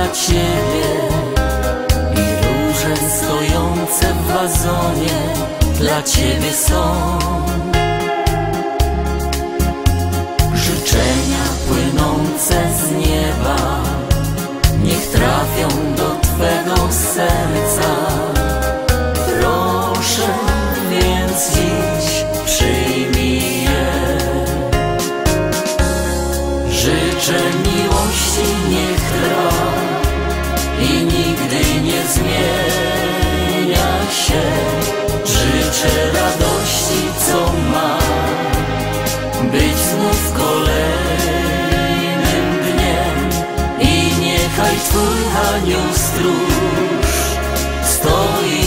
Ciebie i róże stojące w wazonie dla Ciebie są. Życzenia płynące z nieba niech trafią do Twego serca. Proszę więc dziś przyjmij je. Życzę miłości, niech trwa i nigdy nie zmienia się. Życzę radości, co ma być znów kolejnym dniem. I niechaj Twój anioł stróż stoi